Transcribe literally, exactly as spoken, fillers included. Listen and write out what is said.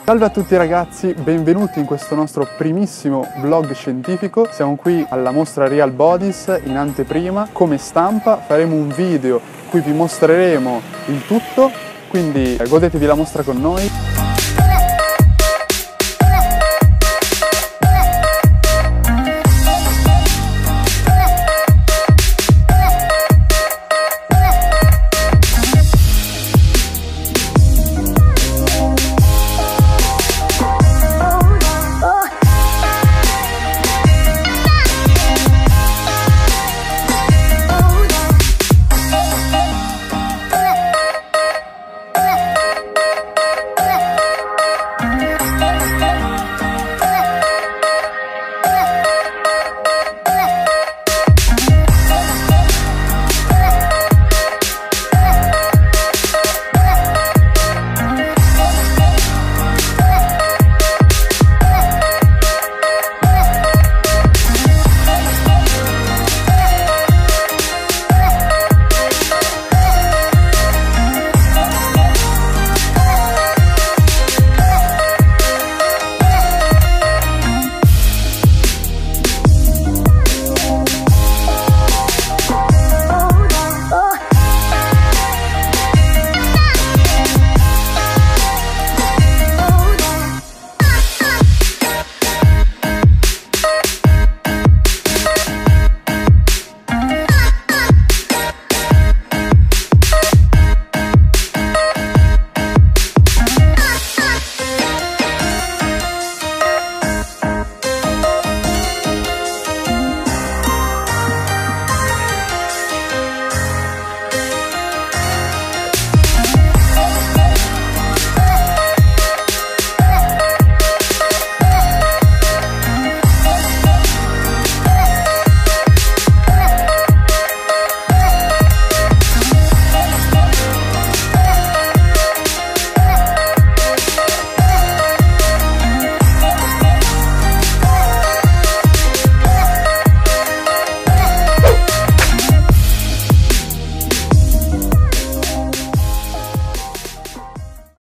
Salve a tutti ragazzi, benvenuti in questo nostro primissimo vlog scientifico. Siamo qui alla mostra Real Bodies in anteprima. Come stampa faremo un video in cui vi mostreremo il tutto, quindi godetevi la mostra con noi.